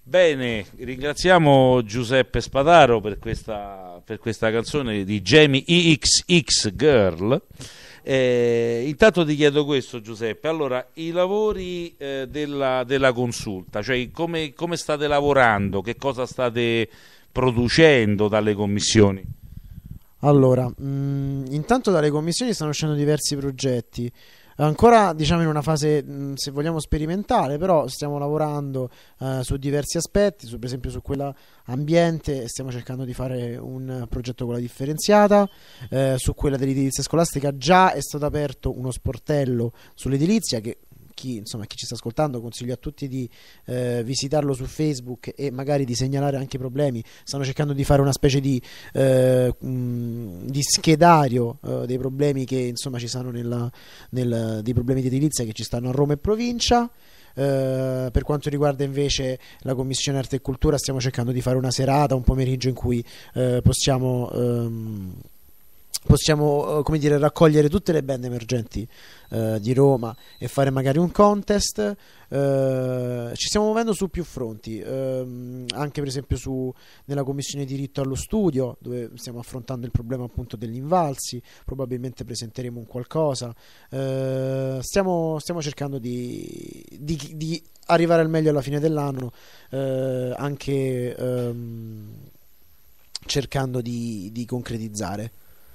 Bene, ringraziamo Giuseppe Spadaro per questa canzone di Jamie XX Girl. Intanto ti chiedo questo, Giuseppe. Allora, i lavori della consulta, cioè come state lavorando, che cosa state producendo dalle commissioni? Allora, intanto dalle commissioni stanno uscendo diversi progetti. Ancora diciamo in una fase se vogliamo sperimentale, però stiamo lavorando su diversi aspetti, per esempio su quella ambiente stiamo cercando di fare un progetto con la differenziata, su quella dell'edilizia scolastica già è stato aperto uno sportello sull'edilizia che chi ci sta ascoltando consiglio a tutti di visitarlo su Facebook e magari di segnalare anche i problemi. Stanno cercando di fare una specie di schedario dei problemi che insomma ci stanno dei problemi di edilizia che ci stanno a Roma e provincia. Per quanto riguarda invece la Commissione Arte e Cultura, stiamo cercando di fare una serata, un pomeriggio in cui possiamo come dire, raccogliere tutte le band emergenti di Roma e fare magari un contest. Ci stiamo muovendo su più fronti, anche per esempio nella commissione diritto allo studio, dove stiamo affrontando il problema appunto degli invalsi. Probabilmente presenteremo un qualcosa. Stiamo cercando di arrivare al meglio alla fine dell'anno, anche cercando di concretizzare.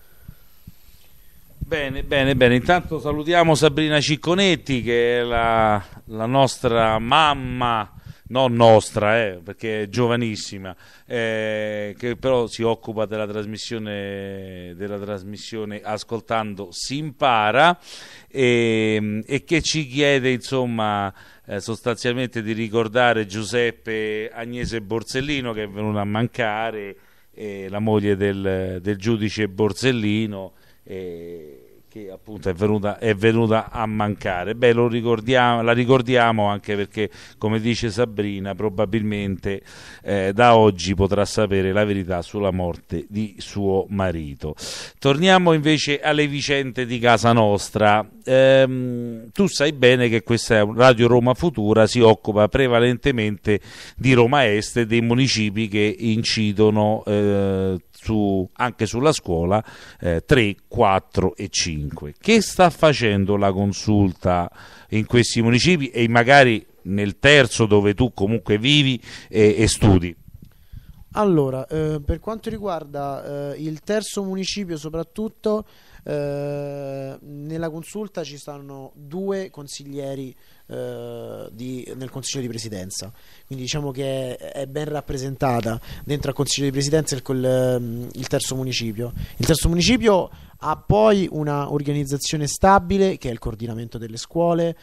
Bene. Intanto salutiamo Sabrina Cicconetti, che è la nostra mamma, non nostra, perché è giovanissima, che però si occupa della trasmissione Ascoltando si impara, e che ci chiede insomma sostanzialmente di ricordare Giuseppe Agnese Borsellino, che è venuto a mancare, la moglie del giudice Borsellino, che appunto è venuta a mancare. La ricordiamo anche perché, come dice Sabrina, probabilmente da oggi potrà sapere la verità sulla morte di suo marito. Torniamo invece alle vicende di casa nostra. Tu sai bene che questa è Radio Roma Futura, si occupa prevalentemente di Roma Est e dei municipi che incidono anche sulla scuola 3, 4 e 5. Che sta facendo la consulta in questi municipi e magari nel terzo, dove tu comunque vivi e studi? Allora, per quanto riguarda il terzo municipio soprattutto, nella consulta ci stanno 2 consiglieri nel Consiglio di Presidenza, quindi diciamo che è ben rappresentata dentro al Consiglio di Presidenza il terzo municipio. Il terzo municipio ha poi una organizzazione stabile, che è il coordinamento delle scuole,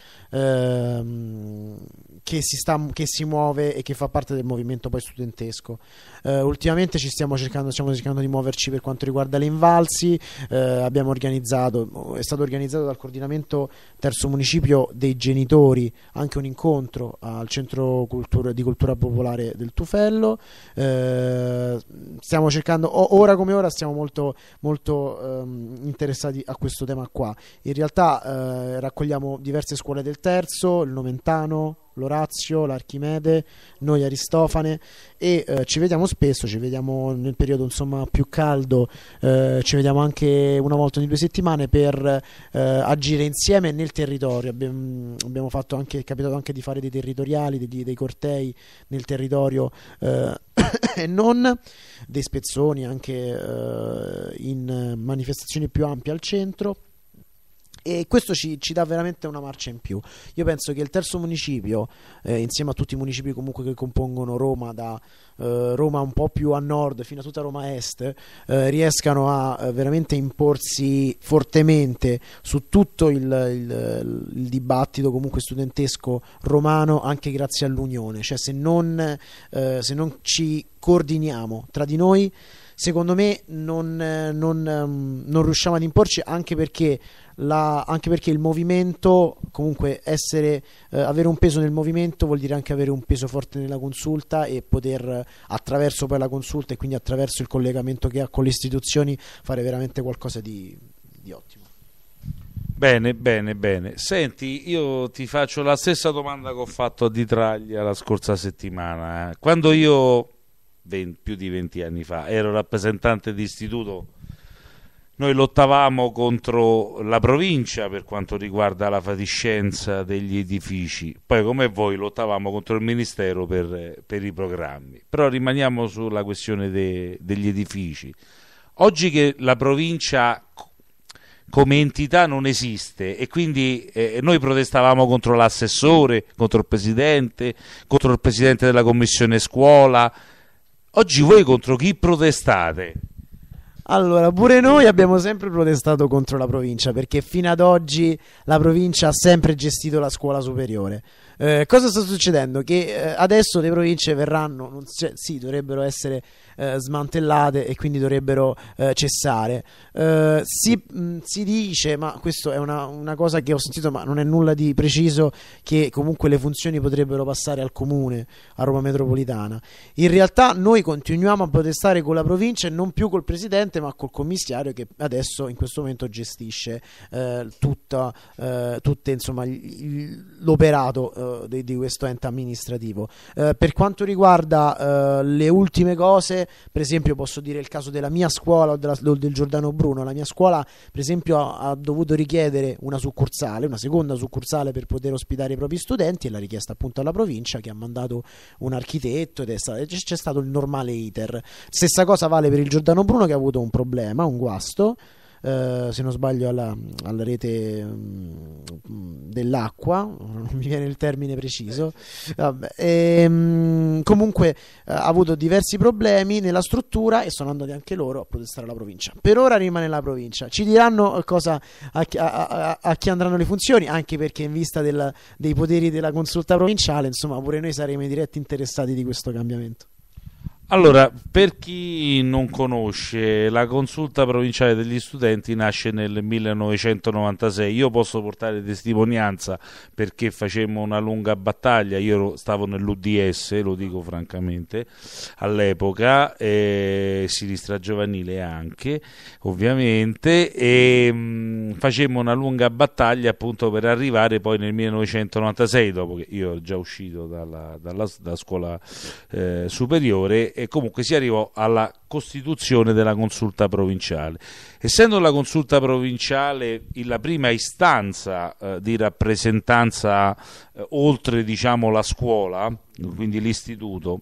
che si muove e che fa parte del movimento poi studentesco. Ultimamente stiamo cercando di muoverci per quanto riguarda le invalsi. È stato organizzato dal coordinamento terzo municipio dei genitori anche un incontro al centro di cultura popolare del Tufello. Stiamo cercando, ora come ora stiamo molto interessati a questo tema qua. In realtà raccogliamo diverse scuole del terzo, il Noventano, l'Orazio, l'Archimede, noi Aristofane, e ci vediamo spesso, ci vediamo nel periodo insomma più caldo, ci vediamo anche una volta ogni 2 settimane per agire insieme nel territorio. Abbiamo fatto anche, è capitato anche di fare dei territoriali, dei cortei nel territorio e non, dei spezzoni anche in manifestazioni più ampie al centro. E questo ci dà veramente una marcia in più. Io penso che il terzo municipio, insieme a tutti i municipi comunque che compongono Roma, da Roma un po' più a nord fino a tutta Roma Est, riescano a veramente imporsi fortemente su tutto il dibattito comunque studentesco romano, anche grazie all'unione. Cioè se non ci coordiniamo tra di noi, secondo me non riusciamo ad imporci, anche perché il movimento, comunque avere un peso nel movimento vuol dire anche avere un peso forte nella consulta e poter, attraverso poi la consulta e quindi attraverso il collegamento che ha con le istituzioni, fare veramente qualcosa di ottimo. Bene, bene, bene. Senti, io ti faccio la stessa domanda che ho fatto a Di Traglia la scorsa settimana. Quando io, più di 20 anni fa, ero rappresentante di istituto, noi lottavamo contro la provincia per quanto riguarda la fatiscenza degli edifici, poi come voi lottavamo contro il Ministero per i programmi. Però rimaniamo sulla questione degli edifici. Oggi che la provincia come entità non esiste e quindi noi protestavamo contro l'assessore, contro il presidente della commissione scuola. Oggi voi contro chi protestate? Allora, pure noi abbiamo sempre protestato contro la provincia, perché fino ad oggi la provincia ha sempre gestito la scuola superiore. Cosa sta succedendo? Che adesso le province verranno, sì, dovrebbero essere smantellate e quindi dovrebbero cessare. Si dice, ma questo è una cosa che ho sentito, ma non è nulla di preciso, che comunque le funzioni potrebbero passare al comune, a Roma Metropolitana. In realtà noi continuiamo a protestare con la provincia e non più col presidente, ma col commissario che adesso in questo momento gestisce tutte, insomma, l'operato di questo ente amministrativo. Per quanto riguarda le ultime cose, per esempio posso dire il caso della mia scuola o del Giordano Bruno. La mia scuola per esempio ha dovuto richiedere una seconda succursale per poter ospitare i propri studenti, e l'ha richiesta appunto alla provincia, che ha mandato un architetto ed c'è stato il normale iter. Stessa cosa vale per il Giordano Bruno, che ha avuto un problema, un guasto, se non sbaglio alla rete dell'acqua, non mi viene il termine preciso. Vabbè, comunque ha avuto diversi problemi nella struttura e sono andati anche loro a protestare alla provincia. Per ora rimane la provincia, ci diranno cosa a chi andranno le funzioni, anche perché in vista dei poteri della consulta provinciale, insomma, pure noi saremo i diretti interessati di questo cambiamento. Allora, per chi non conosce, la consulta provinciale degli studenti nasce nel 1996. Io posso portare testimonianza perché facemmo una lunga battaglia. Io stavo nell'UDS, lo dico francamente, all'epoca, sinistra giovanile anche, ovviamente, e facemmo una lunga battaglia appunto per arrivare poi nel 1996, dopo che io ero già uscito dalla scuola superiore, e comunque si arrivò alla costituzione della consulta provinciale. Essendo la consulta provinciale la prima istanza di rappresentanza oltre, diciamo, la scuola, quindi l'istituto,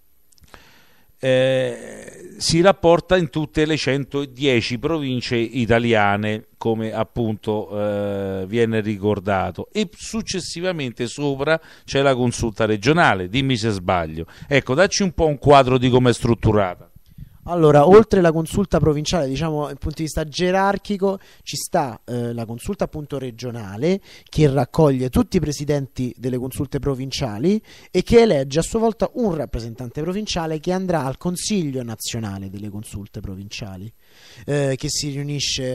si rapporta in tutte le 110 province italiane, come appunto viene ricordato, e successivamente sopra c'è la consulta regionale. Dimmi se sbaglio. Ecco, dacci un po' un quadro di come è strutturata. Allora, oltre la consulta provinciale, diciamo dal punto di vista gerarchico, ci sta la consulta appunto regionale, che raccoglie tutti i presidenti delle consulte provinciali e che elegge a sua volta un rappresentante provinciale che andrà al Consiglio nazionale delle consulte provinciali, che si riunisce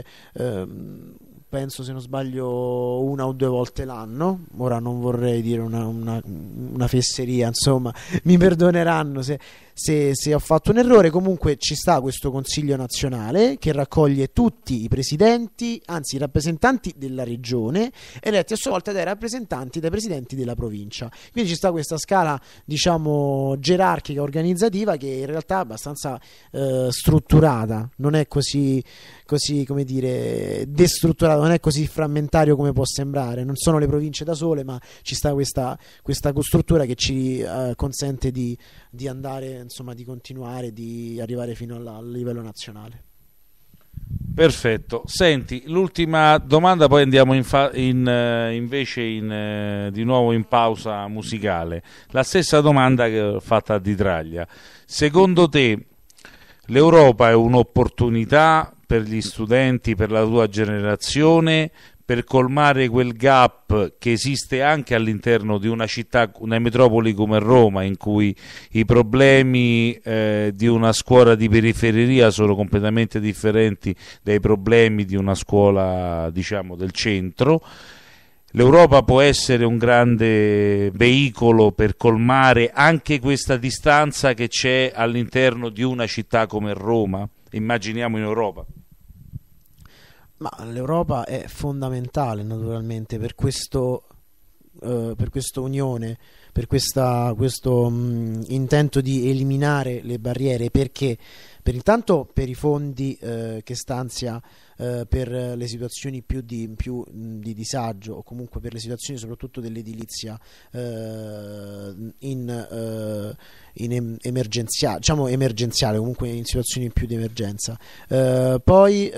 penso, se non sbaglio, una o due volte l'anno. Ora non vorrei dire una fesseria, insomma, mi perdoneranno se ho fatto un errore. Comunque ci sta questo Consiglio nazionale che raccoglie tutti i presidenti, anzi i rappresentanti della regione, eletti a sua volta dai rappresentanti, dai presidenti della provincia. Quindi ci sta questa scala, diciamo, gerarchica, organizzativa, che in realtà è abbastanza strutturata, non è così come dire destrutturato, non è così frammentario come può sembrare. Non sono le province da sole, ma ci sta questa struttura che ci consente di andare, insomma, di continuare, di arrivare fino al livello nazionale. Perfetto. Senti, l'ultima domanda, poi andiamo invece di nuovo in pausa musicale. La stessa domanda che ho fatta a Di Traglia. Secondo te l'Europa è un'opportunità per gli studenti, per la tua generazione, per colmare quel gap che esiste anche all'interno di una città, una metropoli come Roma, in cui i problemi di una scuola di periferia sono completamente differenti dai problemi di una scuola, diciamo, del centro? L'Europa può essere un grande veicolo per colmare anche questa distanza che c'è all'interno di una città come Roma? Immaginiamo in Europa. Ma l'Europa è fondamentale naturalmente per questa unione, per questo intento di eliminare le barriere, perché intanto per i fondi che stanzia per le situazioni più di disagio, o comunque per le situazioni soprattutto dell'edilizia emergenziale, diciamo emergenziale, comunque in situazioni più di emergenza. Poi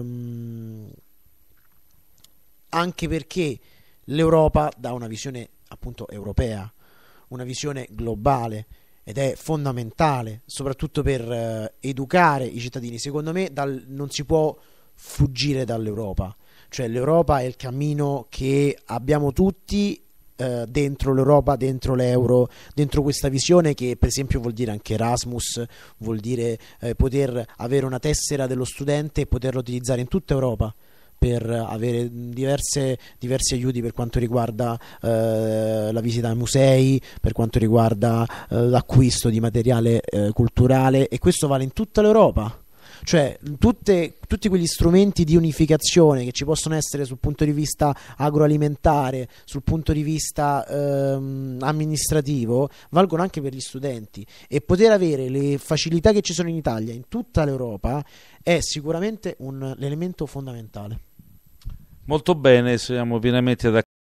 anche perché l'Europa dà una visione appunto europea, una visione globale, ed è fondamentale soprattutto per educare i cittadini. Secondo me non si può fuggire dall'Europa, cioè l'Europa è il cammino che abbiamo tutti dentro l'Europa, dentro l'euro, dentro questa visione che per esempio vuol dire anche Erasmus, vuol dire poter avere una tessera dello studente e poterla utilizzare in tutta Europa per avere diversi aiuti per quanto riguarda la visita ai musei, per quanto riguarda l'acquisto di materiale culturale, e questo vale in tutta l'Europa. Cioè tutti quegli strumenti di unificazione che ci possono essere sul punto di vista agroalimentare, sul punto di vista amministrativo, valgono anche per gli studenti, e poter avere le facilità che ci sono in Italia in tutta l'Europa è sicuramente un elemento fondamentale. Molto bene, siamo pienamente d'accordo.